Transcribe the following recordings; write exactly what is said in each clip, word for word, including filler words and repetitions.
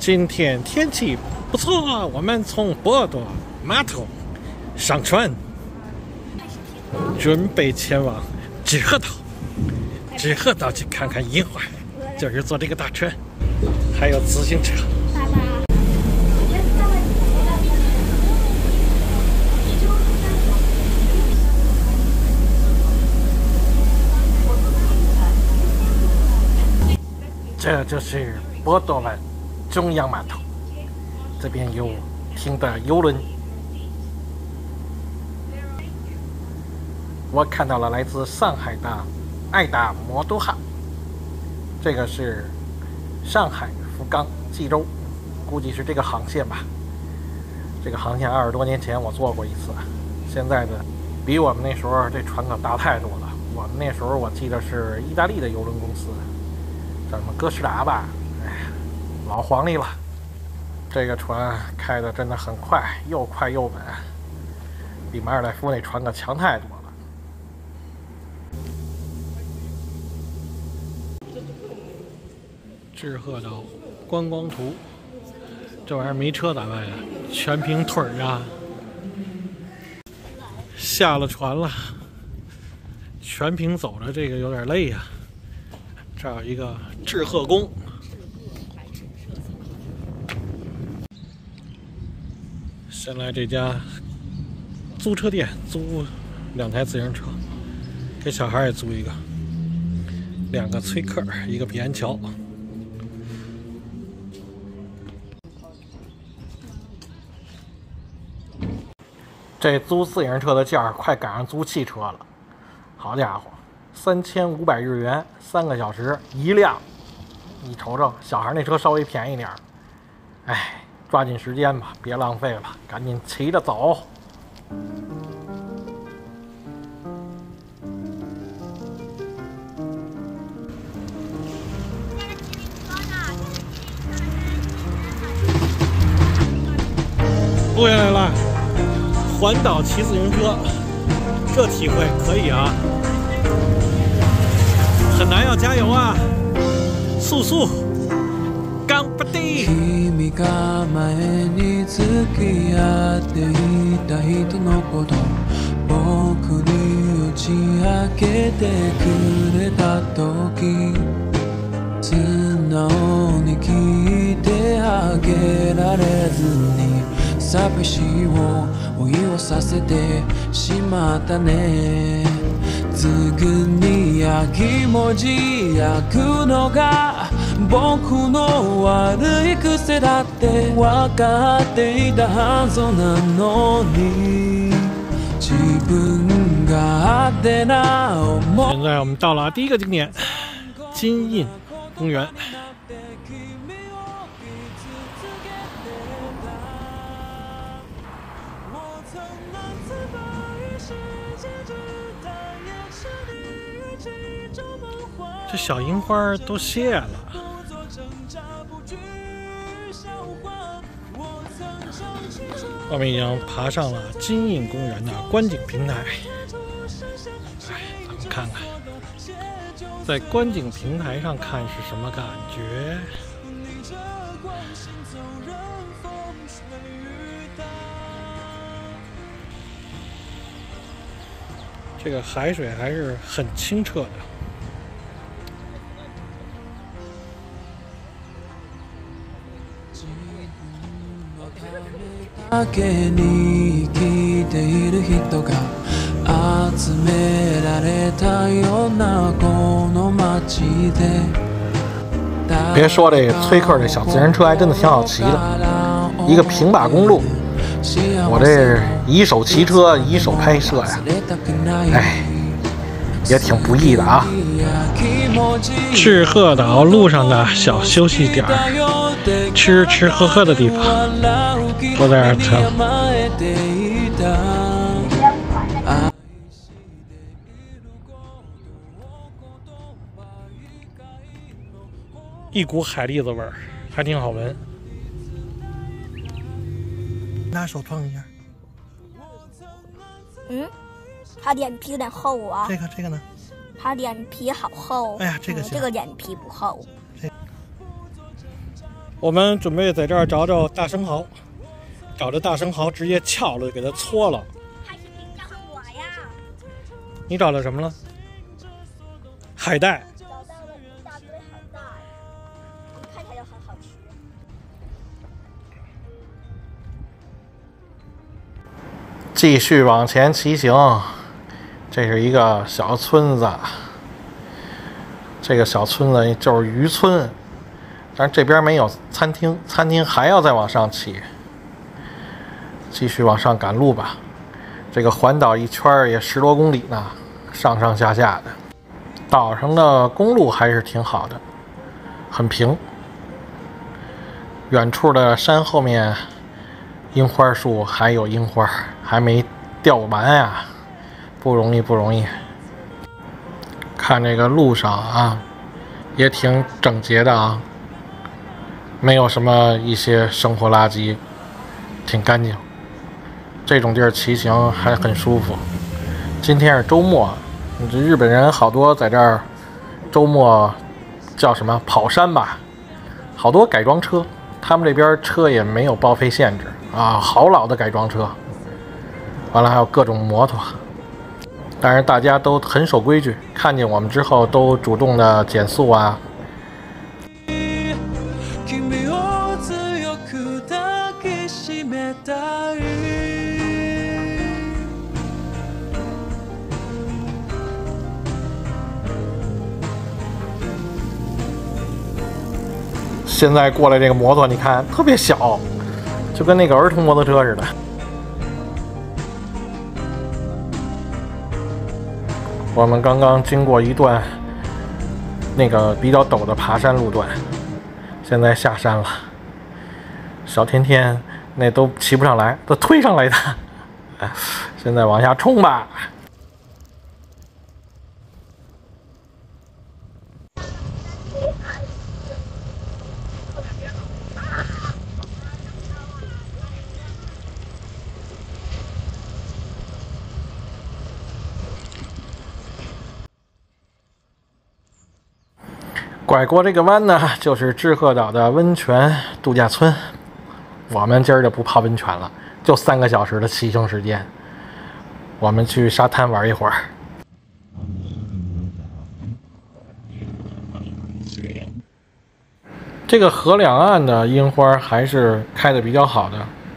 今天天气不错，我们从波多码头上船，准备前往知鹤岛。知鹤岛去看看樱花，就是坐这个大船，还有自行车。这就是波多湾中央码头，这边有停的游轮。我看到了来自上海的爱达摩多号，这个是上海、福冈、济州，估计是这个航线吧。这个航线二十多年前我坐过一次，现在的比我们那时候这船可大太多了。我们那时候我记得是意大利的邮轮公司。叫什么哥斯达吧，哎，老黄历了。这个船开的真的很快，又快又稳，比马尔代夫那船可强太多了。知鹤岛观光图，这玩意儿没车咋办呀？全凭腿儿啊！下了船了，全凭走着，这个有点累呀。这儿有一个知鹤宫，先来这家租车店租两台自行车，给小孩也租一个，两个崔克，一个彼岸桥。这租自行车的价快赶上租汽车了，好家伙！三千五百日元，三个小时一辆，你瞅瞅，小孩那车稍微便宜点儿，哎，抓紧时间吧，别浪费了，赶紧骑着走。录下来了，环岛骑自行车，这体会可以啊。很难要加油啊！速速，干不地！君が前に付き合っていた人のこと、僕に打ち明けてくれた時、素直に聞いてあげられずに、寂しい思いをさせてしまったね。すぐにやきもち焼くのが僕の悪い癖だって分かっていたはずなのに、自分が勝手な思い。现在我们到了第一个景点金印公园。这小樱花都谢了。我们已经爬上了金印公园的观景平台。哎，咱们看看，在观景平台上看是什么感觉？这个海水还是很清澈的。だけに生きている人が集められたようなこの街で。别说这崔克这小自行车还真的挺好骑的，一个平把公路，我这一手骑车一手拍摄呀，哎，也挺不易的啊。知鹤岛路上的小休息点，吃吃喝喝的地方，都在这儿看。一股海蛎子味儿，还挺好闻。拿手碰一下。 嗯，它脸皮有点厚啊。 这个这个呢？ 它脸皮好厚。 哎呀，这个行、 嗯、这个脸皮不厚。 我们准备在这儿找找大生蚝，找着大生蚝直接撬了，给它搓了。 还是凭找我呀？ 你找到什么了？海带。 找到了一大堆海带，看起来就很好吃。 继续往前骑行，这是一个小村子，这个小村子就是渔村。但是这边没有餐厅，餐厅还要再往上骑，继续往上赶路吧。这个环岛一圈也十多公里呢，上上下下的。岛上的公路还是挺好的，很平。远处的山后面，樱花树还有樱花，还没掉完啊，不容易不容易。看这个路上啊，也挺整洁的啊。没有什么一些生活垃圾，挺干净。这种地儿骑行还很舒服。今天是周末，这日本人好多在这儿周末叫什么跑山吧，好多改装车，他们这边车也没有报废限制啊，好老的改装车。完了还有各种摩托，但是大家都很守规矩，看见我们之后都主动的减速啊。现在过来这个摩托，你看特别小，就跟那个儿童摩托车似的。我们刚刚经过一段那个比较陡的爬山路段，现在下山了。小天天那都骑不上来，都推上来的。现在往下冲吧。拐过这个弯呢，就是志贺岛的温泉度假村。我们今儿就不泡温泉了，就三个小时的骑行时间。我们去沙滩玩一会儿。这个河两岸的樱花还是开得比较好的。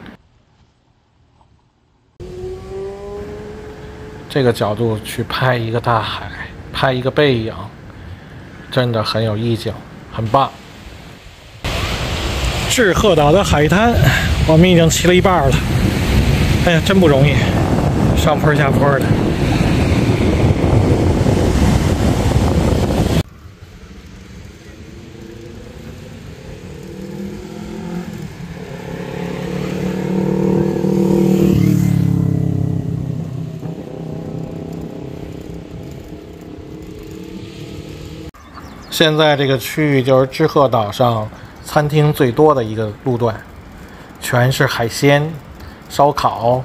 这个角度去拍一个大海，拍一个背影。真的很有意境，很棒。志贺岛的海滩，我们已经骑了一半了。哎呀，真不容易，上坡下坡的。现在这个区域就是志贺岛上餐厅最多的一个路段，全是海鲜、烧烤。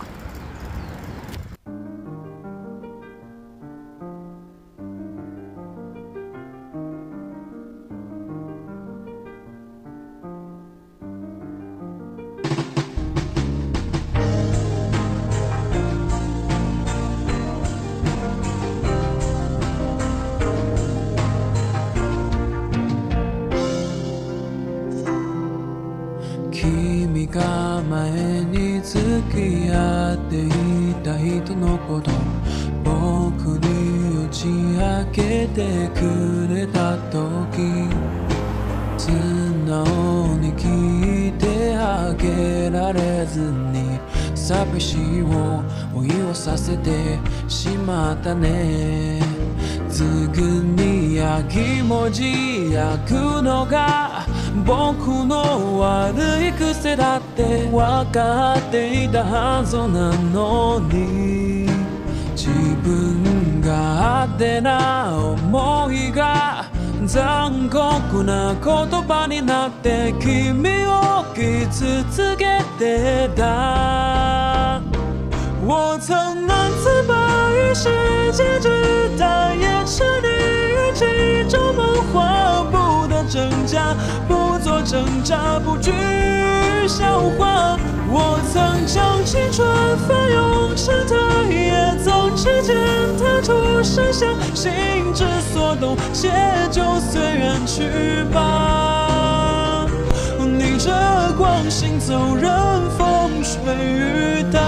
君が前に付き合っていた人のこと僕に打ち明けてくれた時素直に聞いてあげられずに寂しい思いをさせてしまったねすぐにやきもち焼くのが僕の悪い癖だって分かっていたはずなのに自分が勝手な思いが残酷な言葉になって君を傷つけてた我曾难自拔于世界之大也是你与其中梦话不的真假不做挣扎不惧笑话。我曾将青春翻涌成她，也曾指尖弹出盛夏，心之所动，且就随缘去吧。逆着光行走，任风吹雨打。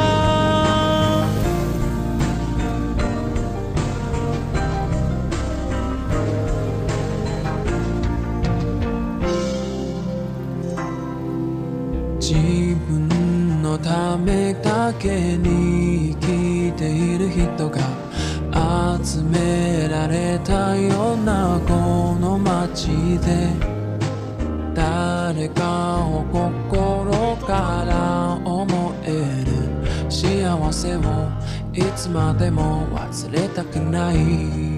自分のためだけに生きている人が集められたようなこの街で、誰かを心から思える幸せをいつまでも忘れたくない。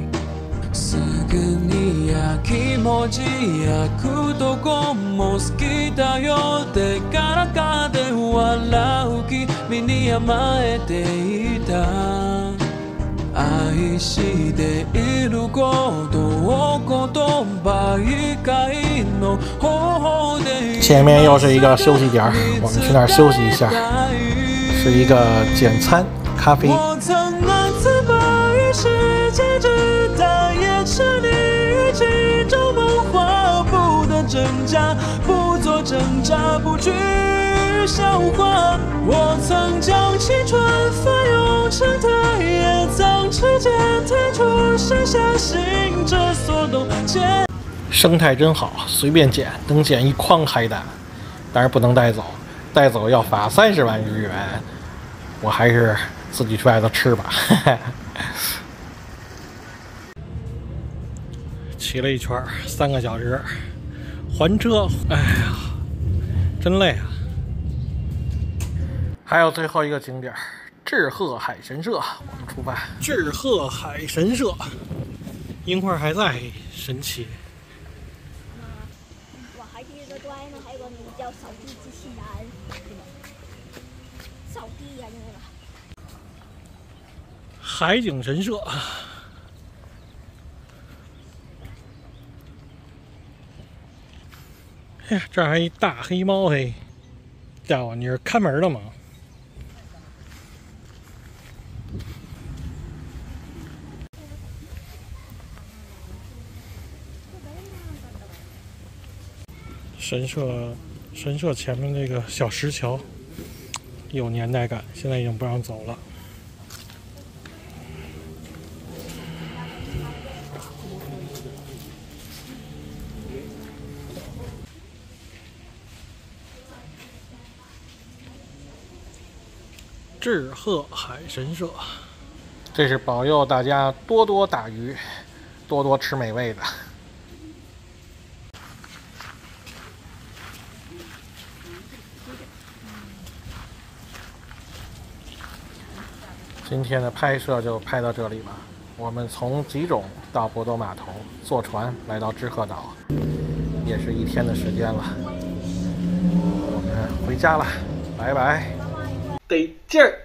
すぐにや気持ちやくどこも好きだよってからかで笑う君に甘えていた。愛していることを言葉以外の方法で。 前面又是一个休息点，我们去那儿休息一下，是一个简餐咖啡。 我曾难自拔于世界之大，也是你于其中梦话，不得挣扎，不做挣扎，不惧笑话。我曾将青春翻涌成她，也曾指尖弹出盛夏，心之所动。 生态真好，随便捡，能捡一筐海胆，但是不能带走，带走要罚三十万日元。我还是自己去外头吃吧。骑了一圈三个小时，还车，哎呀，真累啊！还有最后一个景点，志贺海神社，我们出发。志贺海神社，樱花还在，神奇。 我还记得对面还有个名叫扫地机器人，扫地呀、啊，那个。 海景神社。哎呀，这还一大黑猫嘿！家伙，你是看门的吗？神社，神社前面这个小石桥有年代感，现在已经不让走了。志贺海神社，这是保佑大家多多打鱼，多多吃美味的。今天的拍摄就拍到这里吧。我们从吉种到博多码头，坐船来到志贺岛，也是一天的时间了。我们回家了，拜拜。得劲儿。